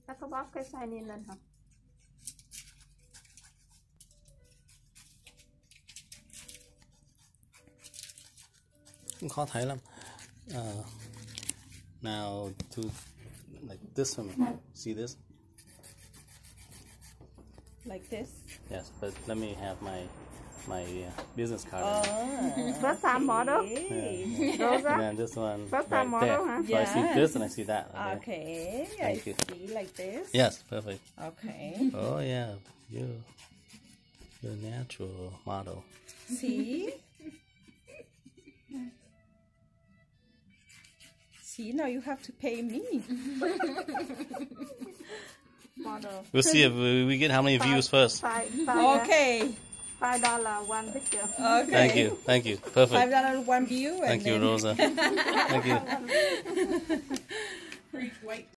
Các cái bóp cái size lên lên hả? Cũng khó thấy lắm. Now to like this one. See this? Like this? Yes, but let me have my business card. First time model. Yeah. Rosa. And then this one First right time model, there. huh? So I see this and I see that. Okay. Thank you. See like this? Yes, perfect. Okay. Oh yeah, you're a natural model. See? See, now you have to pay me. Model. We'll see if we get how many views first. Okay. $5 one picture. Okay. Thank you. Perfect. $5 one view. Thank you, Rosa. Thank you.